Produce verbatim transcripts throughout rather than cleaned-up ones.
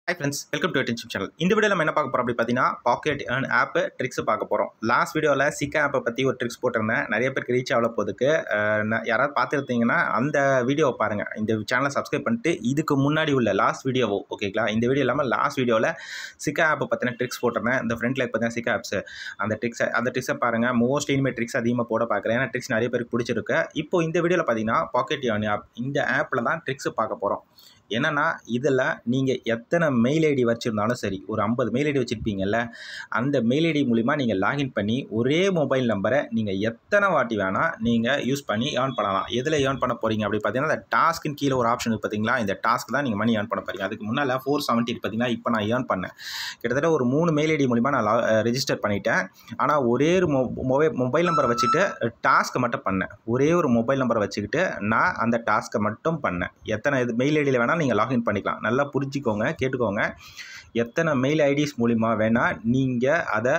Hi friends, welcome to Vettrinichiyam channel. இந்த வீடியோல நம்ம என்ன பார்க்க போறோம் அப்படி பார்த்தீங்கன்னா பாக்கெட் earn ஆப் ட்ரிக்ஸ் பார்க்க போறோம். லாஸ்ட் வீடியோல சிக்கா ஆப்பை பத்தி ஒரு ட்ரிக்ஸ் போட்டிருந்தேன். நிறைய பேருக்கு ரீச் ஆகல போதுக்கு யாராவது பார்த்துருந்தீங்கன்னா அந்த வீடியோவை பாருங்க. இந்த சேனலை சப்ஸ்கிரைப் பண்ணிட்டு இதுக்கு முன்னாடி உள்ள லாஸ்ட் வீடியோவோ ஓகேங்களா. இந்த வீடியோ இல்லாமல் லாஸ்ட் வீடியோவில் சிக்கா ஆப்பை பற்றின ட்ரிக்ஸ் போட்டிருந்தேன். இந்த ஃப்ரண்ட்ல பார்த்தீங்கன்னா சிக்கா ஆப்ஸ் அந்த ட்ரிக்ஸ் அந்த ட்ரிக்ஸை பாருங்க. மோஸ்ட் இனிமேல் ட்ரிக்ஸ் அதிகமாக போட பார்க்குறேன். ஏன்னா ட்ரிக்ஸ் நிறைய பேருக்கு பிடிச்சிருக்கு. இப்போ இந்த வீடியோவில் பார்த்தீங்கன்னா பாக்கெட் earn ஆப் இந்த ஆப்பில் தான் ட்ரிக்ஸ் பார்க்க போகிறோம். என்னன்னா இதில் நீங்கள் எத்தனை மெயில் ஐடி வச்சுருந்தாலும் சரி, ஒரு ஐம்பது மெயில் ஐடி வச்சுருப்பீங்கல்ல, அந்த மெயில் ஐடி மூலிமா நீங்கள் லாகின் பண்ணி ஒரே மொபைல் நம்பரை நீங்கள் எத்தனை வாட்டி வேணால் நீங்கள் யூஸ் பண்ணி ஏர்ன் பண்ணலாம். எதில் ஏர்ன் பண்ண போகிறீங்க அப்படி பார்த்தீங்கன்னா அந்த டாஸ்க்குன்னு கீழே ஒரு ஆப்ஷன் பார்த்தீங்களா, இந்த டாஸ்க் தான் நீங்கள் மணி ஏர்ன் பண்ண போகிறீங்க. அதுக்கு முன்னால் ஃபோர் செவன்ட்டி பார்த்தீங்கன்னா இப்போ நான் ஏர்ன் பண்ணேன். கிட்டத்தட்ட ஒரு மூணு மெயில் ஐடி மூலிமா நான் ரெஜிஸ்டர் பண்ணிட்டேன். ஆனால் ஒரே ஒரு மொபைல் மொபைல் நம்பரை வச்சுட்டு டாஸ்க்கை மட்டும் பண்ணேன். ஒரே ஒரு மொபைல் நம்பரை வச்சுக்கிட்டு நான் அந்த டாஸ்க்கை மட்டும் பண்ணேன். எத்தனை இது மெயில் ஐடியில் வேணால் நீங்கள் லாகின் பண்ணிக்கலாம். நல்லா புரிஞ்சுக்கோங்க, கேட்டுக்கோங்க. எத்தனை மெயில் ஐடிஸ் மூலிமா வேணால் நீங்கள் அதை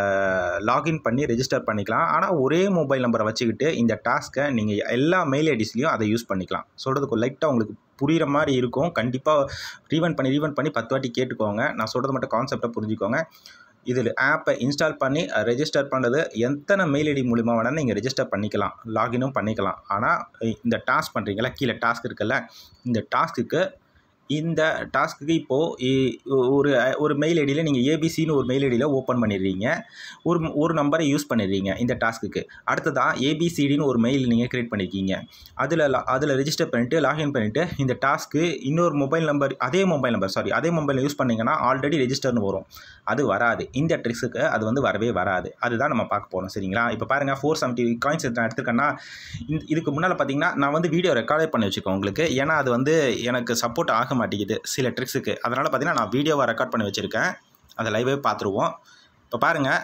லாகின் பண்ணி ரெஜிஸ்டர் பண்ணிக்கலாம். ஆனால் ஒரே மொபைல் நம்பரை வச்சுக்கிட்டு இந்த டாஸ்க்கை நீங்கள் எல்லா மெயில் ஐடிஸ்லையும் அதை யூஸ் பண்ணிக்கலாம். சொல்கிறதுக்கு லைட்டாக உங்களுக்கு புரிகிற மாதிரி இருக்கும். கண்டிப்பாக ரீவன் பண்ணி ரீவன் பண்ணி பத்து வாட்டி கேட்டுக்கோங்க. நான் சொல்கிறது மட்டும் கான்செப்டை புரிஞ்சுக்கோங்க. இதில் ஆப்பை இன்ஸ்டால் பண்ணி ரெஜிஸ்டர் பண்ணுறது எத்தனை மெயில் ஐடி மூலிமா வேணால் நீங்கள் ரெஜிஸ்டர் பண்ணிக்கலாம், லாகினும் பண்ணிக்கலாம். ஆனால் இந்த டாஸ்க் பண்ணுறீங்களா, கீழே டாஸ்க் இருக்குல்ல, இந்த டாஸ்க்குக்கு இந்த டாஸ்க்கு இப்போது ஒரு ஒரு மெயில் ஐடியில் நீங்கள் ஏபிசின்னு ஒரு மெயில் ஐடியில் ஓப்பன் பண்ணிடுறீங்க. ஒரு ஒரு நம்பரை யூஸ் பண்ணிடுறீங்க இந்த டாஸ்க்குக்கு. அடுத்ததாக ஏபிசிடின்னு ஒரு மெயில் நீங்கள் க்ரியேட் பண்ணியிருக்கீங்க. அதில் அதில் ரெஜிஸ்டர் பண்ணிவிட்டு லாகின் பண்ணிவிட்டு இந்த டாஸ்க்கு இன்னொரு மொபைல் நம்பர் அதே மொபைல் நம்பர் சாரி அதே மொபைல் யூஸ் பண்ணிங்கன்னா ஆல்ரெடி ரெஜிஸ்டர்னு வரும். அது வராது. இந்த ட்ரிக்ஸுக்கு அது வந்து வரவே வராது. அதுதான் நம்ம பார்க்க போகிறோம். சரிங்களா. இப்போ பாருங்கள், ஃபோர் செவன்ட்டி காயின்ஸ் நான் எடுத்துருக்கேன்னா இதுக்கு முன்னால் பார்த்தீங்கன்னா நான் வந்து வீடியோ ரெக்கார்டே பண்ணி வச்சுருக்கேன் உங்களுக்கு. ஏன்னா அது வந்து எனக்கு சப்போர்ட் ஆக மாட்டேங்குது சில ட்ரிக்ஸுக்கு. அதனால் பார்த்தீங்கன்னா நான் வீடியோவை ரெக்கார்ட் பண்ணி வச்சுருக்கேன். அதை லைவே பார்த்துருவோம். இப்போ பாருங்கள்,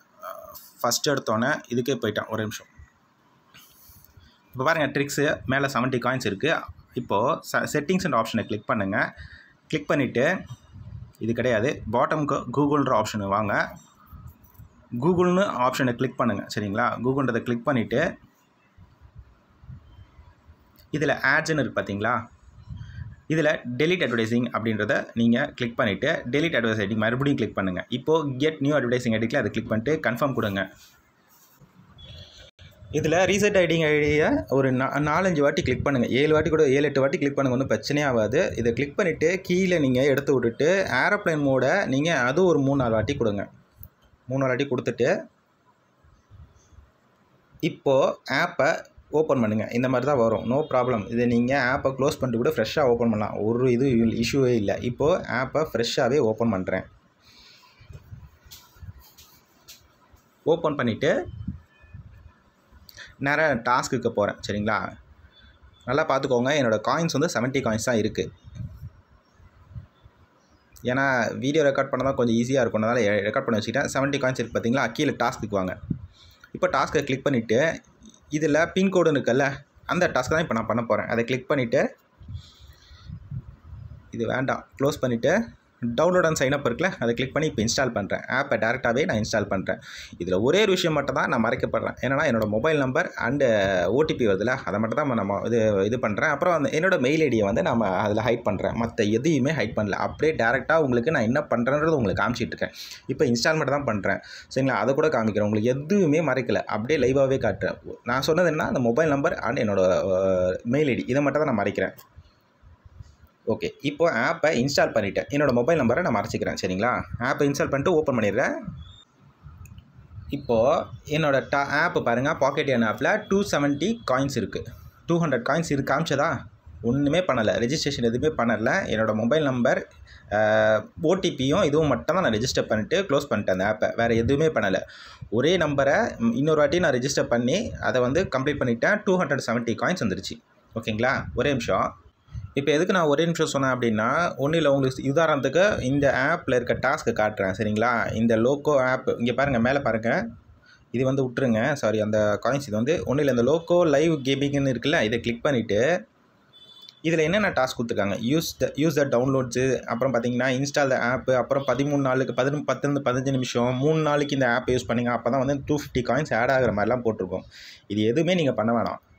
ஃபஸ்ட்டு எடுத்தோன்னே இதுக்கே போயிட்டேன். ஒரு நிமிஷம். இப்போ பாருங்கள், ட்ரிக்ஸு மேலே செவன்ட்டி காயின்ஸ் இருக்குது. இப்போது ச செட்டிங்ஸ்ன்ற ஆப்ஷனை கிளிக் பண்ணுங்கள். கிளிக் பண்ணிவிட்டு இது கிடையாது, பாட்டமுக்கு கூகுள்ன்ற ஆப்ஷனு வாங்க. கூகுள்னு ஆப்ஷனை கிளிக் பண்ணுங்கள். சரிங்களா. கூகுள்ன்றதை கிளிக் பண்ணிவிட்டு இதில் ஆட்ஸ்ன்னு இருக்குது பார்த்தீங்களா, இதில் டெலிட் அட்வர்டைசிங் அப்படின்றத நீங்கள் கிளிக் பண்ணிவிட்டு டெலிட் அட்வர்டைசிங் மறுபடியும் கிளிக் பண்ணுங்கள். இப்போது கெட் நியூ அட்வர்டைசிங் ஐடிக்கில் அதை கிளிக் பண்ணிட்டு கன்ஃபார்ம் கொடுங்க. இதில் ரீசெட் ஐடிங் ஐடியை ஒரு நா நாலஞ்சு வாட்டி கிளிக் பண்ணுங்கள். ஏழு வாட்டி கூட ஏழு எட்டு வாட்டி கிளிக் பண்ணுங்கள், ஒன்றும் பிரச்சனையே ஆகாது. இதை கிளிக் பண்ணிவிட்டு கீழே நீங்கள் எடுத்து விட்டுட்டு ஏரோப்ளைன் மோடை நீங்கள் அது ஒரு மூணு நாலு வாட்டி கொடுங்க. மூணு நாலு வாட்டி கொடுத்துட்டு இப்போது ஆப்பை ஓப்பன் பண்ணுங்கள். இந்த மாதிரி தான் வரும். No problem. இதை நீங்கள் ஆப்பை க்ளோஸ் பண்ணிட்டு கூட ஃப்ரெஷ்ஷாக ஓப்பன் பண்ணலாம். ஒரு இது இஷ்யூவே இல்லை. இப்போது ஆப்பை ஃப்ரெஷ்ஷாகவே ஓப்பன் பண்ணுறேன். ஓப்பன் பண்ணிவிட்டு நிறைய டாஸ்க்குக்கு போகிறேன். சரிங்களா. நல்லா பார்த்துக்கோங்க. என்னோடய காயின்ஸ் வந்து செவன்ட்டி காயின்ஸ் தான் இருக்குது. ஏன்னா வீடியோ ரெக்கார்ட் பண்ண தான் கொஞ்சம் ஈஸியாக இருக்கும், அதனால் ரெக்கார்ட் பண்ணி வச்சுக்கிட்டேன். செவன்ட்டி காயின்ஸ் இருக்குது பார்த்தீங்களா. கீழே டாஸ்க்குக்கு வாங்க. இப்போ டாஸ்க்கை கிளிக் பண்ணிவிட்டு இதில் பின்கோடுன்னு இருக்குல்ல, அந்த டாஸ்க் தான் இப்போ நான் பண்ண போகிறேன். அதை கிளிக் பண்ணிவிட்டு இது வேண்டாம் க்ளோஸ் பண்ணிவிட்டு டவுன்லோட் அண்ட் சைனப் இருக்குல்ல, அதை கிளிக் பண்ணி இப்போ இன்ஸ்டால் பண்ணுறேன். ஆப்பை டேரெக்டாகவே நான் இன்ஸ்டால் பண்ணுறேன். இதில் ஒரே ஒரு விஷயம் மட்டும் தான் நான் மறைக்கப்படுறேன். ஏன்னா என்னோடய மொபைல் நம்பர் அண்டு ஓடிபி வருதுல்ல, அதை மட்டும் தான் நம்ம இது இது பண்ணுறேன். அப்புறம் அந்த என்னோடய மெயில் ஐடியை வந்து நம்ம அதில் ஹைட் பண்ணுறேன். மற்ற எதையுமே ஹைட் பண்ணல. அப்படியே டேரெக்டாக உங்களுக்கு நான் என்ன பண்ணுறேன்றது உங்களுக்கு காமிச்சிட்ருக்கேன். இப்போ இன்ஸ்டால் மட்டும் தான் பண்ணுறேன். சரிங்களா. அதை கூட காமிக்கிறேன். உங்களுக்கு எதுவுமே மறைக்கலை, அப்படியே லைவாகவே காட்டுறேன். நான் சொன்னது என்ன, அந்த மொபைல் நம்பர் அண்ட் என்னோடய மெயில் ஐடி இதை மட்டும் தான் நான் மறைக்கிறேன். ஓகே. இப்போ ஆப்பை இன்ஸ்டால் பண்ணிவிட்டேன். என்னோடய மொபைல் நம்பரை நான் மறைச்சிக்கிறேன். சரிங்களா. ஆப்பை இன்ஸ்டால் பண்ணிட்டு ஓப்பன் பண்ணிடுறேன். இப்போது என்னோடய டா ஆப்பு பாருங்கள், பாக்கெட் earn ஆப்பில் டூ செவன்ட்டி காயின்ஸ் இருக்குது. டூ ஹண்ட்ரட் காயின்ஸ் இருக்குது. காமிச்சதா? ஒன்றுமே பண்ணலை. ரெஜிஸ்ட்ரேஷன் எதுவுமே பண்ணலை. என்னோடய மொபைல் நம்பர் ஓடிபியும் இதுவும் மட்டும் தான் நான் ரெஜிஸ்டர் பண்ணிவிட்டு க்ளோஸ் பண்ணிட்டேன் அந்த ஆப்பை. வேறு எதுவுமே பண்ணலை. ஒரே நம்பரை இன்னொரு வாட்டி நான் ரெஜிஸ்டர் பண்ணி அதை வந்து கம்ப்ளீட் பண்ணிவிட்டேன். டூ ஹண்ட்ரட் செவன்ட்டி காயின்ஸ் வந்துருச்சு. ஓகேங்களா. ஒரே நிமிஷம். இப்போ எதுக்கு நான் ஒரே நிமிஷம் சொன்னேன் அப்படின்னா, ஒன்றும் இல்லை, உங்களுக்கு உதாரணத்துக்கு இந்த ஆப்பில் இருக்க டாஸ்க்கை காட்டுறேன். சரிங்களா. இந்த லோக்கோ ஆப் இங்கே பாருங்கள், மேலே பாருங்கள். இது வந்து விட்டுருங்க, சாரி அந்த காயின்ஸ். இது வந்து ஒன்றும் இல்லை, இந்த லோக்கோ லைவ் கேமிங்னு இருக்குல்ல, இதை கிளிக் பண்ணிவிட்டு இதில் என்னென்ன டாஸ்க் கொடுத்துருக்காங்க, use the use the downloads, அப்புறம் பார்த்தீங்கன்னா இன்ஸ்டால் த ஆப்பு, அப்புறம் பதிமூணு நாளுக்கு பதினொன்று பத்துலேருந்து பதினஞ்சு நிமிஷம் மூணு நாளைக்கு இந்த ஆப்பை யூஸ் பண்ணிங்க. அப்போ தான் வந்து டூ ஃபிஃப்டி காயின்ஸ் ஆட் ஆகிற மாதிரிலாம் போட்டிருக்கோம். இது எதுவுமே நீங்கள் பண்ண வேணாம்.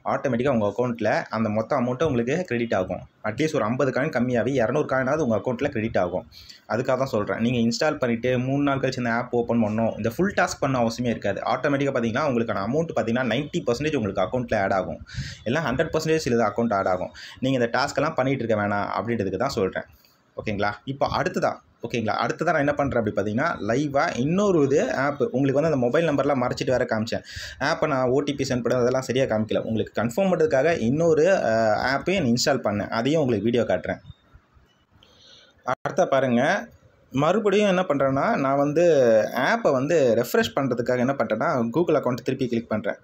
ஆட்டோமேட்டிக்காக உங்கள் அக்கௌண்ட்டில் அந்த மொத்த அமௌண்ட்டு உங்களுக்கு கிரெடிட் ஆகும். அட்லீஸ்ட் ஒரு ஐம்பது காயின் கம்மியாகி இரநூறு காயினாவது உங்கள் அக்கௌண்ட்டில் கிரெடிட் ஆகும். அதுக்காக தான் சொல்கிறேன். நீங்கள் இன்ஸ்டால் பண்ணிவிட்டு மூணு நாள் கழிச்சு இந்த ஆப் ஓப்பன் பண்ணணும், இந்த ஃபுல் டாஸ்க் பண்ண அவசியமே இருக்காது. ஆட்டோமேட்டிக்காக பார்த்தீங்கன்னா உங்களுக்கான அமௌண்ட் பார்த்தீங்கன்னா நைன்ட்டி பர்சன்டேஜ் உங்களுக்கு அக்கௌண்ட்டில் ஆட் ஆகும். இல்லை ஹண்ட்ரட் பர்சன்டேஜ் இது அக்கௌண்ட் ஆட் ஆகும். நீங்கள் இந்த டாஸ்க்கெல்லாம் பண்ணிகிட்டு இருக்க வேணாம் அப்படின்றதுக்கு தான் சொல்கிறேன். ஓகேங்களா? இப்போ அடுத்ததான் ஓகேங்களா அடுத்ததான் நான் என்ன பண்ணுறேன் அப்படி பார்த்தீங்கன்னா, லைவாக இன்னொரு இது ஆப் உங்களுக்கு வந்து அந்த மொபைல் நம்பர்லாம் மறைச்சிட்டு வேறு காமிச்சேன். ஆப்பை நான் ஓடிபி சென்ட் பண்ணது அதெல்லாம் சரியாக காமிக்கல. உங்களுக்கு கன்ஃபார்ம் பண்ணுறதுக்காக இன்னொரு ஆப்பையும் இன்ஸ்டால் பண்ணேன். அதையும் உங்களுக்கு வீடியோ காட்டுறேன். அடுத்த பாருங்கள், மறுபடியும் என்ன பண்ணுறேன்னா, நான் வந்து ஆப்பை வந்து ரெஃப்ரெஷ் பண்ணுறதுக்காக என்ன பண்ணுறேன்னா, கூகுள் அக்கௌண்ட்டை திருப்பி கிளிக் பண்ணுறேன்.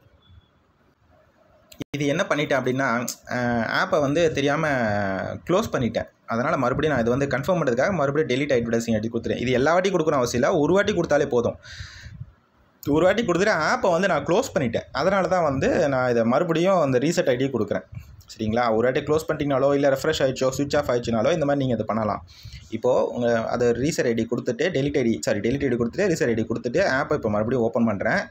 இது என்ன பண்ணிட்டேன் அப்படின்னா, ஆப்பை வந்து தெரியாமல் க்ளோஸ் பண்ணிட்டேன். அதனால் மறுபடியும் நான் இது வந்து கன்ஃபார்ம் பண்ணுறதுக்காக மறுபடியும் டெலிட் அட்வர்டைசிங் எடுத்து கொடுத்துட்டேன். இது எல்லா வாட்டி கொடுக்கணும் அவசியம் இல்லை, ஒரு வாட்டி கொடுத்தாலே போதும். ஒரு வாட்டி கொடுத்துட்டு ஆப்பை வந்து நான் க்ளோஸ் பண்ணிட்டேன். அதனால தான் வந்து நான் இதை மறுபடியும் அந்த ரீசெட் ஐடி கொடுக்குறேன். சரிங்களா? ஒரு வாட்டி க்ளோஸ் பண்ணிட்டீங்கனாலோ இல்லை ரெஃப்ரெஷ் ஆகிடுச்சோ ஸ்விட்ச் ஆஃப் ஆகிடுச்சுனாலோ இந்த மாதிரி நீங்கள் இது பண்ணலாம். இப்போது உங்கள் அதை ரீசெட் ஐடி கொடுத்துட்டு delete ID sorry delete ID கொடுத்துட்டு ரீசெட் ஐடி கொடுத்துட்டு ஆப்பை இப்போ மறுபடியும் ஓப்பன் பண்ணுறேன்.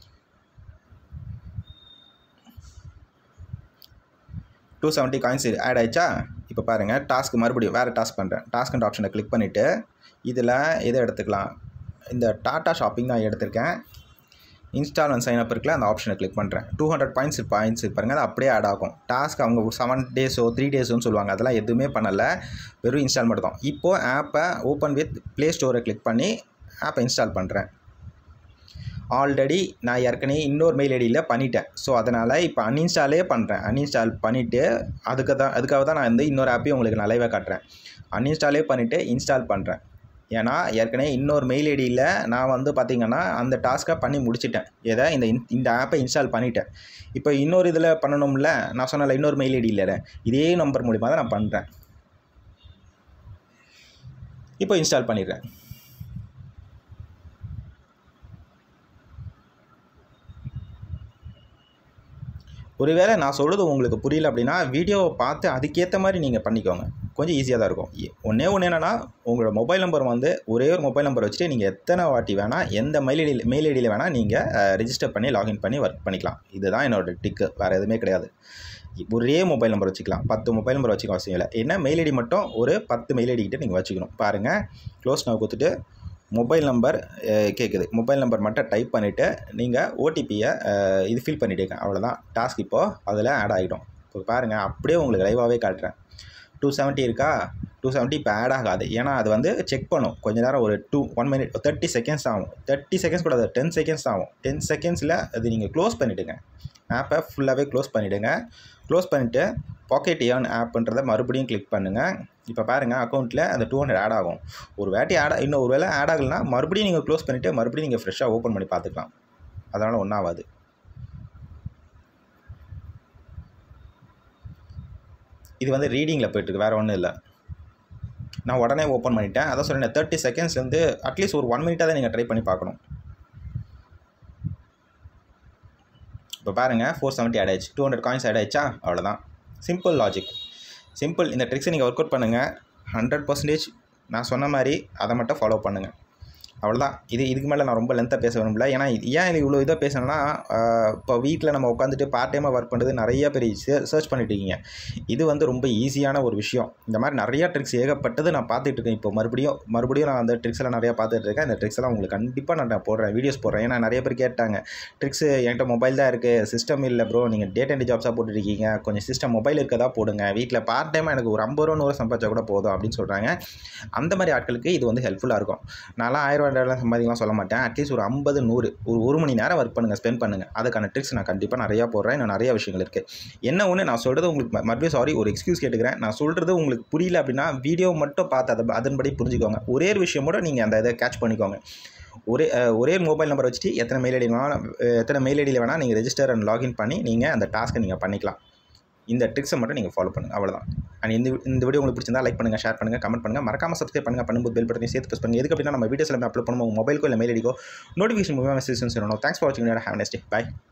டூ செவன்ட்டி காயின்ஸ் ஆட் ஆகிடுச்சா? இப்போ பாருங்கள், டாஸ்க் மறுபடியும் வேறு டாஸ்க் பண்ணுறேன். டாஸ்க் அண்ட் ஆப்ஷனை கிளிக் பண்ணிவிட்டு இதில் எதை எடுத்துக்கலாம், இந்த டாட்டா ஷாப்பிங் தான் எடுத்திருக்கேன். இன்ஸ்டால் அண்ட் சைன் அப் இருக்குல்ல, அந்த ஆப்ஷனை கிளிக் பண்ணுறேன். டூ ஹண்ட்ரட் பாயிண்ட்ஸ் பாயிண்ட்ஸ் பாருங்கள், அது அப்படியே ஆட் ஆகும். டாஸ்க் அவங்க செவன் டேஸோ த்ரீ டேஸோன்னு சொல்லுவாங்க, அதெல்லாம் எதுவுமே பண்ணலை, வெறும் இன்ஸ்டால் மட்டும் தான். இப்போது ஆப்பை ஓப்பன் வித் ப்ளே ஸ்டோரை கிளிக் பண்ணி ஆப்பை இன்ஸ்டால் பண்ணுறேன். ஆல்ரெடி நான் ஏற்கனவே இன்னொரு மெயில் ஐடியில் பண்ணிட்டேன். ஸோ அதனால் இப்போ அன்இன்ஸ்டாலே பண்ணுறேன். அன்இன்ஸ்டால் பண்ணிவிட்டு அதுக்கு தான் அதுக்காக தான் நான் வந்து இன்னொரு ஆப்பையும் உங்களுக்கு நான் லைவாக காட்டுறேன். அன்இன்ஸ்டாலே பண்ணிவிட்டு இன்ஸ்டால் பண்ணுறேன். ஏன்னா ஏற்கனவே இன்னொரு மெயில் ஐடியில் நான் வந்து பார்த்திங்கன்னா அந்த டாஸ்க்கை பண்ணி முடிச்சிட்டேன். எதை இந்த இந்த ஆப்பை இன்ஸ்டால் பண்ணிட்டேன். இப்போ இன்னொரு இதில் பண்ணணும்ல, நான் சொன்னல இன்னொரு மெயில் ஐடியில் இதே நம்பர் மூலிமா தான் நான் பண்ணுறேன். இப்போ இன்ஸ்டால் பண்ணிடுறேன். ஒருவேளை நான் சொல்கிறது உங்களுக்கு புரியல அப்படின்னா வீடியோவை பார்த்து அதுக்கேற்ற மாதிரி நீங்கள் பண்ணிக்கோங்க. கொஞ்சம் ஈஸியாக தான் இருக்கும். ஒன்றே ஒன்று என்னென்னா, உங்களோட மொபைல் நம்பர் வந்து ஒரே ஒரு மொபைல் நம்பர் வச்சுட்டு நீங்கள் எத்தனை வாட்டி வேணால் எந்த மெயில் ஐடியில் மெயில் ஐடியில் வேணால் நீங்கள் ரெஜிஸ்டர் பண்ணி லாகின் பண்ணி ஒர்க் பண்ணிக்கலாம். இதுதான் என்னோடய டிக்கு, வேறு எதுவுமே கிடையாது. ஒரே மொபைல் நம்பர் வச்சுக்கலாம், பத்து மொபைல் நம்பர் வச்சுக்க அவசியம் இல்லை. என்ன மெயில் ஐடி மட்டும் ஒரு பத்து மெயில் ஐடிக்கிட்ட நீங்கள் வச்சுக்கணும். பாருங்கள், க்ளோஸ் நான் கொடுத்துட்டு மொபைல் நம்பர் கேட்குது, மொபைல் நம்பர் மட்டும் டைப் பண்ணிவிட்டு நீங்கள் ஓடிபியை இது ஃபில் பண்ணிவிடுங்க. அவ்வளோதான், டாஸ்க் இப்போது அதில் ஆட் ஆகிடும். இப்போ பாருங்கள், அப்படியே உங்களுக்கு லைவாகவே காட்டுறேன். டூ செவன்ட்டி இருக்கா, டூ செவன்ட்டி இப்போ ஆட் ஆகாது. ஏன்னா அது வந்து செக் பண்ணும் கொஞ்சம் நேரம், ஒரு two one minute thirty seconds ஆகும். தேர்ட்டி செகண்ட்ஸ் கூட அது டென் செகண்ட்ஸ் ஆகும். டென் செகண்ட்ஸில் அது நீங்கள் க்ளோஸ் பண்ணிவிடுங்க. ஆப்பை ஃபுல்லாகவே க்ளோஸ் பண்ணிவிடுங்க. க்ளோஸ் பண்ணிவிட்டு பாக்கெட் ஏர்ன் ஆப்ன்றதை மறுபடியும் கிளிக் பண்ணுங்கள். இப்போ பாருங்கள், அக்கௌண்ட்டில் அந்த டூ ஹண்ட்ரட் ஆட் ஆகும். ஒரு வாட்டி ஆட் இன்னும் ஒரு வேளை ஆட் ஆகலைன்னா மறுபடியும் நீங்கள் க்ளோஸ் பண்ணிவிட்டு மறுபடியும் நீங்கள் ஃப்ரெஷ்ஷாக ஓப்பன் பண்ணி பார்த்துக்கலாம். அதனால் ஒன்றும் ஆகாது. இது வந்து ரீடிங்கில் போய்ட்டுருக்கு, வேறு ஒன்றும் இல்லை. நான் உடனே ஓப்பன் பண்ணிட்டேன். அதான் சொல்கிறேன், தேர்ட்டி செகண்ட்ஸ்லேருந்து அட்லீஸ்ட் ஒரு ஒன் மினிட்டாக தான் நீங்கள் ட்ரை பண்ணி பார்க்கணும். இப்போ பாருங்கள், ஃபோர் செவன்ட்டி ஆட் ஆயிடுச்சு, டூ ஹண்ட்ரட் காயின்ஸ் ஆட் ஆயிடுச்சா? அவ்வளோதான், சிம்பிள் லாஜிக், சிம்பிள். இந்த ட்ரிக்ஸை நீங்கள் ஒர்க் அவுட் பண்ணுங்கள். ஹண்ட்ரட் பர்சன்டேஜ் நான் சொன்ன மாதிரி அதை மட்டும் ஃபாலோ பண்ணுங்கள். அவ்வளோதான். இது இதுக்கு மேலே நான் ரொம்ப லென்த்தாக பேச விரும்பல. ஏன்னா ஏன் இது இவ்வளோ இதாக பேசணும்னா, இப்போ வீட்டில் நம்ம உட்காந்துட்டு பார்ட் டைமாக ஒர்க் பண்ணுறது நிறையா பேர் சர்ச் பண்ணிட்டு இருக்கீங்க. இது வந்து ரொம்ப ஈஸியான ஒரு விஷயம். இந்த மாதிரி நிறையா ட்ரிக்ஸ் ஏகப்பட்டது நான் பார்த்துட்டு இருக்கேன். இப்போ மறுபடியும் மறுபடியும் நான் அந்த ட்ரிக்ஸ் எல்லாம் நிறையா பார்த்துட்டு இருக்கேன். இந்த ட்ரிக்ஸ் எல்லாம் உங்களுக்கு கண்டிப்பாக நான் போடுறேன், வீடியோஸ் போடுறேன். ஏன்னா நிறைய பேர் கேட்டாங்க, ட்ரிக்ஸ் என்கிட்ட மொபைல் தான் இருக்குது, சிஸ்டம் இல்லை ப்ரோ, நீங்கள் டேட் அண்ட் ஜாப்ஸாக போட்டுருக்கீங்க, கொஞ்சம் சிஸ்டம் மொபைல் இருக்கதா போடுங்க, வீட்டில் பார்ட் டைமாக எனக்கு ஒரு ஐம்பது ரூபா நூறு சம்பாதிச்சா கூட போதும் அப்படின்னு சொல்கிறாங்க. அந்த மாதிரி ஆட்களுக்கு இது வந்து ஹெல்ப்ஃபுல்லாக இருக்கும். நான்லாம் ஆயிரம் ரூபாய் சம்பாதிக்கலாம் சொல்ல மாட்டேன். அட்லீஸ்ட் ஒரு ஐம்பது நூறு ஒரு ஒரு மணி நேரம் ஒர்க் பண்ணுங்கள், ஸ்பெண்ட் பண்ணுங்கள். அதுக்கான ட்ரிக்ஸ் நான் கண்டிப்பாக நிறையா போடுறேன். இன்னும் நிறைய விஷயங்கள் இருக்குது. என்ன ஒன்று, நான் சொல்கிறது உங்களுக்கு மறுபடியும் சாரி ஒரு எக்ஸ்கியூஸ் கேட்டுக்கிறேன். நான் சொல்கிறது உங்களுக்கு புரியல அப்படின்னா வீடியோ மட்டும் பார்த்து அதை அதன்படி புரிஞ்சுக்கோங்க. ஒரே ஒரு விஷயம் கூட நீங்கள் அந்த இதை கேட்ச் பண்ணிக்கோங்க. ஒரே ஒரே மொபைல் நம்பர் வச்சுட்டு எத்தனை மெயில் ஐடி வேணால் எத்தனை மெயில் ஐடியில் வேணால் நீங்கள் ரெஜிஸ்டர் அண்ட் லாகின் பண்ணி நீங்கள் அந்த டாஸ்க்கை நீங்கள் பண்ணிக்கலாம். இந்த ட்ரிக்ஸை மட்டும் நீங்கள் ஃபாலோ பண்ணுங்கள், அவ்வளோதான். அண்ட் இந்த இந்த வீடியோ உங்களுக்கு பிடிச்சிருந்தா லைக் பண்ணுங்கள், ஷேர் பண்ணுங்கள், கமெண்ட் பண்ணுங்கள், மறக்காமல் சப்ஸ்கிரைப் பண்ணுங்கள். பண்ணும்போது பெல் பட்டனையும் சேர்த்து ப்ரெஸ் பண்ணுங்கள். எதுக்கு அப்படின்னா நம்ம வீடியோஸ் எல்லாமே அப்லோட் பண்ணுவோம், மொபைலுக்கோ இல்லை மெயில் ஐடிக்கோ நோட்டிஃபிகேஷன் மூலமாக மெசேஜ் சொல்லணும். தேங்க்ஸ் ஃபார் வாட்சிங். Have a nice day. By.